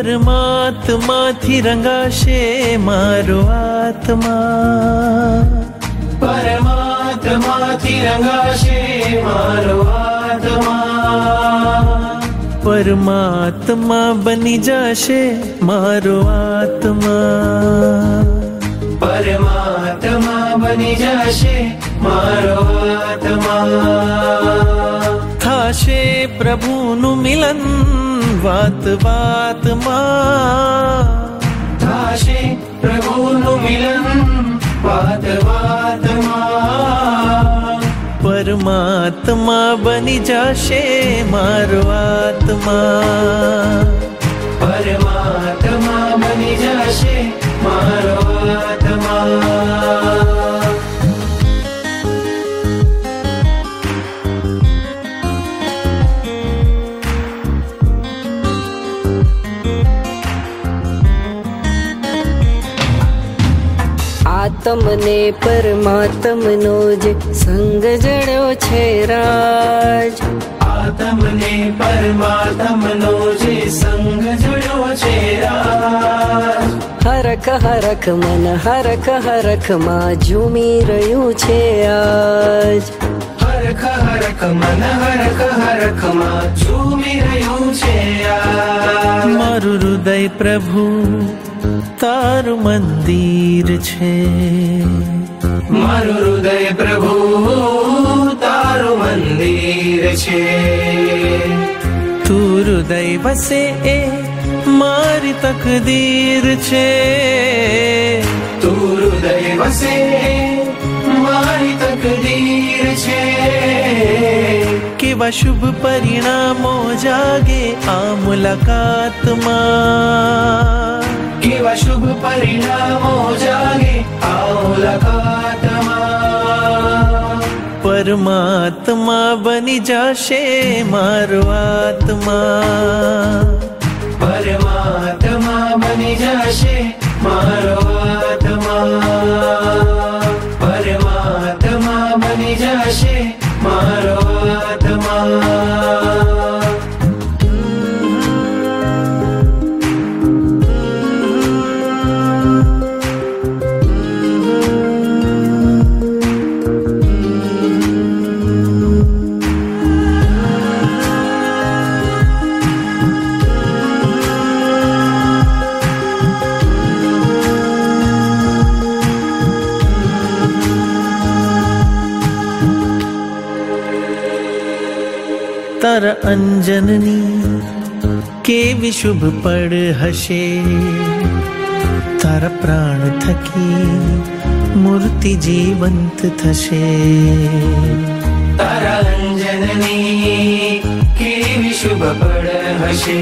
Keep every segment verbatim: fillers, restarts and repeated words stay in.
પરમાત્માથી રંગાશે મારો આત્મા, પરમાત્માથી રંગાશે મારો આત્મા, પરમાત્મા બની જશે મારો આત્મા, પરમાત્મા બની જશે મારો આત્મા. થાશે પ્રભુનું મિલન વાત વાતમાં, થાશે પ્રભુનું મિલન વાત વાતમાં, પરમાત્મા બની જશે મારો આત્મા, પરમાત્મા બની જશે મારો આત્મા. આત્મને પરમાત્મનો જે સંગ જડ્યો છે રાજ, આત્મને પરમાત્મનો જે સંગ જડ્યો છે રાજ, હરખ હરખ મન હરખ હરખ માં ઝૂમી રહ્યું છે આજ, હરખ હરખ મન હરખ હરખ માં ઝૂમી રહ્યું છે આજ. મારું હૃદય પ્રભુ તારું મંદિર છે, મારું હૃદય પ્રભુ તારું મંદિર છે, તું હૃદય વસે એ મારી તકદીર છે, તું હૃદય વસે મારી તકદીર છે. કેવા શુભ પરિણામો જાગે આ મુલાકાતમાં, કેવા શુભ પરિણામો જાગે આ મુલાકાતમાં, પરમાત્મા બની જશે મારો આત્મા, પરમાત્મા બની જશે મારો આત્મા, પરમાત્મા બની જશે મારો આત્મા. તારા અંજનની કેવી શુભ પડ હશે, તારા પ્રાણ થકી મૂર્તિ જીવંત થશે, તારા અંજનની કેવી શુભ પડ હશે,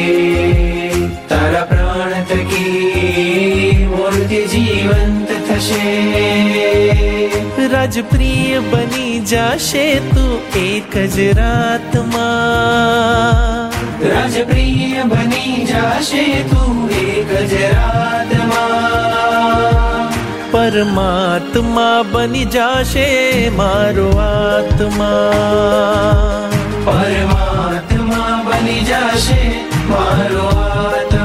તારા પ્રાણ થકી મૂર્તિ જીવંત થશે. રાજપ્રિય બની જશે તું એક જ રાતમાં, રાજપ્રિય બની જશે તું એક જ રાતમાં, પરમાત્મા બની જશે મારો આત્મા, પરમાત્મા બની જશે મારો આત્મા.